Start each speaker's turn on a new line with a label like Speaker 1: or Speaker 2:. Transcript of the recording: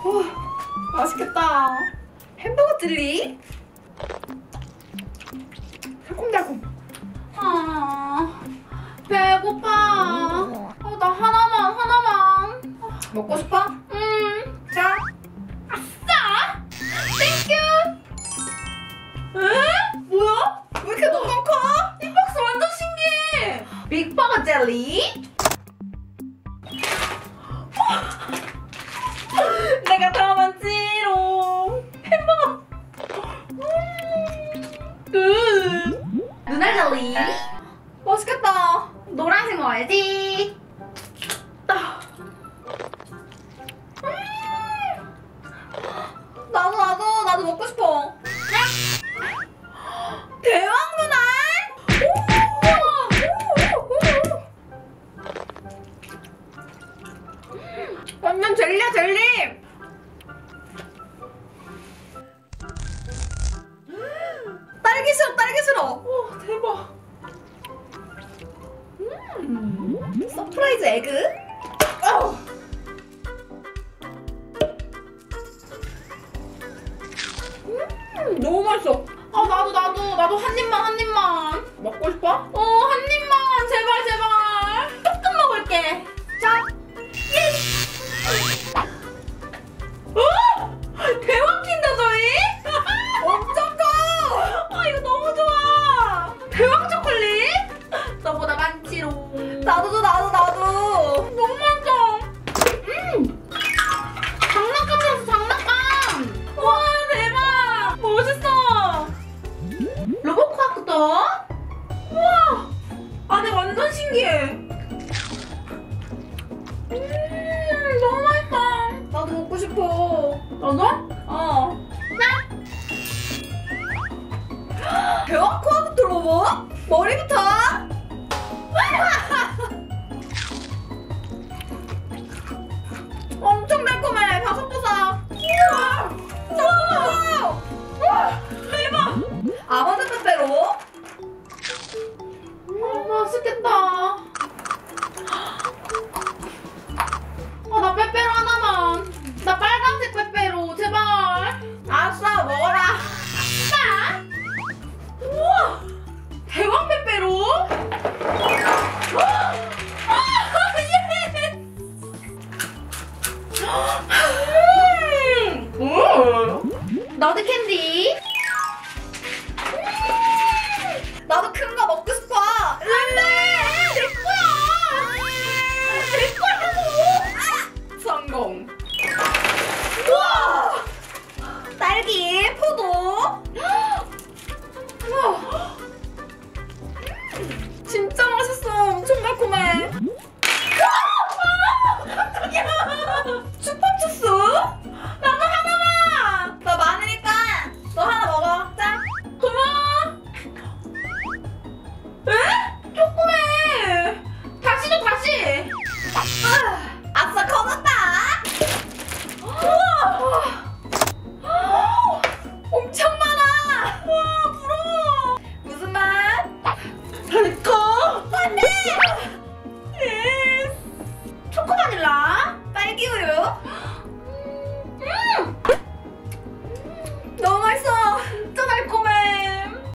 Speaker 1: 맛있겠다. 햄버거 젤리. 달콤달콤.
Speaker 2: 배고파. 나 하나만.
Speaker 1: 먹고 싶어? 자.
Speaker 2: 아싸! 땡큐!
Speaker 1: 뭐야? 왜 이렇게 너무 커?
Speaker 2: 이 박스 완전 신기해.
Speaker 1: 빅버거 젤리. 내가 더 많지롱. 햄버거.
Speaker 2: 눈알 젤리.
Speaker 1: 맛있겠다.
Speaker 2: 노란색 먹어야지.
Speaker 1: 나도 먹고 싶어. 대왕 눈알. 완전 젤리야 젤리. 딸기 싫어. 대박. 서프라이즈 에그. 너무 맛있어.
Speaker 2: 나도 한 입만.
Speaker 1: 먹고 싶어?
Speaker 2: 한 입만. 제발. 조금 먹을게.
Speaker 1: 자.
Speaker 2: 대왕 킨더조이?
Speaker 1: 엄청 커.
Speaker 2: 이거 너무 좋아. 대왕 초콜릿? 너보다 많지롱.
Speaker 1: 나도.
Speaker 2: 너무 많다. 장난감. 와, 대박. 멋있어. 로봇코아크도? 우와. 안에 완전 신기해. 너무 맛있다.
Speaker 1: 나도 먹고 싶어.
Speaker 2: 너도?
Speaker 1: 대왕 코아부터 로봇? 머리부터? 엄청 달콤해. 바삭바삭. 우와.
Speaker 2: 대박.
Speaker 1: 아몬드 페페로.
Speaker 2: 맛있겠다. 나 빼빼로 하나만. 나 빨간색 빼빼로 제발.
Speaker 1: 알았어, 먹어라.
Speaker 2: 아싸. 우와. 대왕 빼빼로. 너드 캔디.
Speaker 1: 나도 큰 거 먹고 싶어.
Speaker 2: 안돼. 내 거야. 내 거라고.
Speaker 1: 성공.